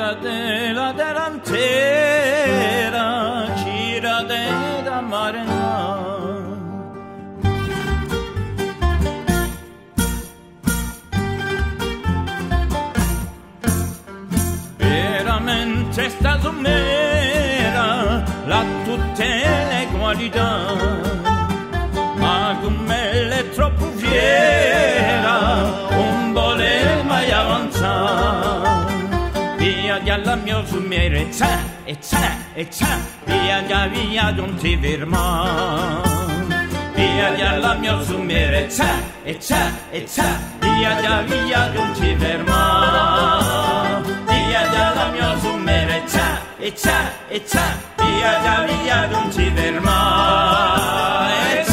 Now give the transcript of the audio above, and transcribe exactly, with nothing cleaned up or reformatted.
gira della delantera, gira della marina. Veramente sta somera, la tutte le qualità, ma come è troppo fiera, non vuole mai avanzare. Via dalla mia sumere, c'è, e c'è, e c'è, via via via non ti ferma. Via dalla mia sumere, c'è, e c'è, e c'è, via via via non ti ferma. Via dalla mia sumere, c'è, e c'è, e c'è, via via via non ti ferma.